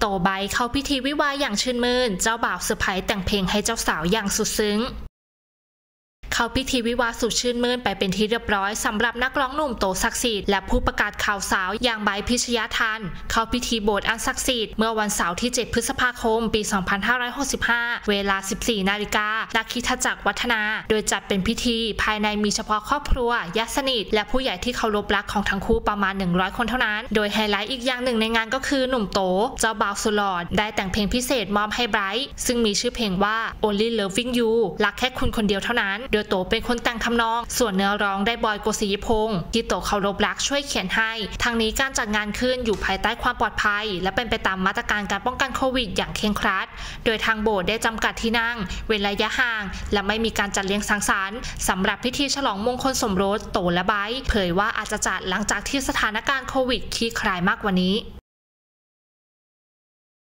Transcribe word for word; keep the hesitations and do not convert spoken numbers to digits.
โตใบเข้าพิธีวิวาห์อย่างชื่นมื่นเจ้าบ่าวเซอร์ไพรส์แต่งเพลงให้เจ้าสาวอย่างสุดซึ้งเข้าพิธีวิวาห์สุดชื่นมื่นไปเป็นที่เรียบร้อยสำหรับนักร้องหนุ่มโตศักดิ์สิทธิ์และผู้ประกาศข่าวสาวอย่างไบร์ทพิชยาทันเข้าพิธีโบสถ์อันศักดิ์สิทธิ์เมื่อวันเสาร์ที่เจ็ดพฤษภาคมปีสองพันห้าร้อยหกสิบห้าเวลา สิบสี่นาฬิกาณคริสตจักรวัฒนาโดยจัดเป็นพิธีภายในมีเฉพาะครอบครัวญาติสนิทและผู้ใหญ่ที่เคารพรักของทั้งคู่ประมาณหนึ่งร้อยคนเท่านั้นโดยไฮไลท์อีกอย่างหนึ่งในงานก็คือหนุ่มโตเจ้าบ่าวสุดหล่อได้แต่งเพลงพิเศษมอบให้ไบรท์ซึ่งมีชื่อเพลงว่า Only Loving You รักแค่คุณคนเดียวเท่านั้นโดยโตเป็นคนแต่งทำนองส่วนเนื้อร้องได้บอยโกศิยพงศ์ที่โตเคารพรักช่วยเขียนให้ทางนี้การจัดงานขึ้นอยู่ภายใต้ความปลอดภัยและเป็นไปตามมาตรการการป้องกันโควิดอย่างเคร่งครัดโดยทางโบสถ์ได้จำกัดที่นั่งเว้นระยะห่างและไม่มีการจัดเลี้ยงสังสรรค์สำหรับพิธีฉลองมงคลสมรสโตและไบร์ทเผยว่าอาจจะจัดหลังจากที่สถานการณ์โควิดคลี่คลายมากกว่านี้